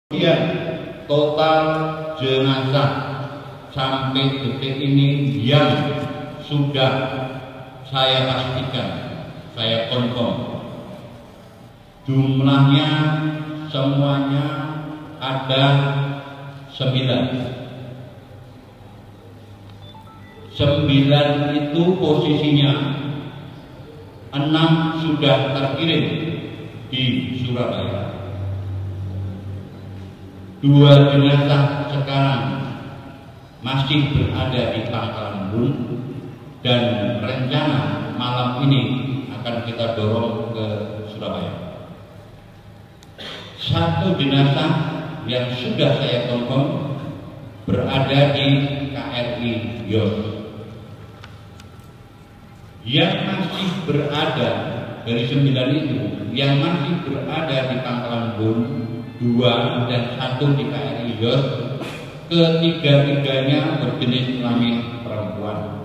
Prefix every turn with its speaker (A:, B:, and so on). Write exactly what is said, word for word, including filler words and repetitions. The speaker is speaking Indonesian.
A: Kemudian total jenazah sampai detik ini yang sudah saya pastikan, saya confirm jumlahnya semuanya ada sembilan. Sembilan itu posisinya enam sudah terkirim di Surabaya. Dua jenazah sekarang masih berada di Pangkalan Bun dan rencana malam ini akan kita dorong ke Surabaya. Satu jenazah yang sudah saya confirm berada di K R I Yos. Yang masih berada dari sembilan itu, yang masih berada di Pangkalan Bun dua dan satu di K R I Yos, ketiga-tiganya berjenis kelamin perempuan.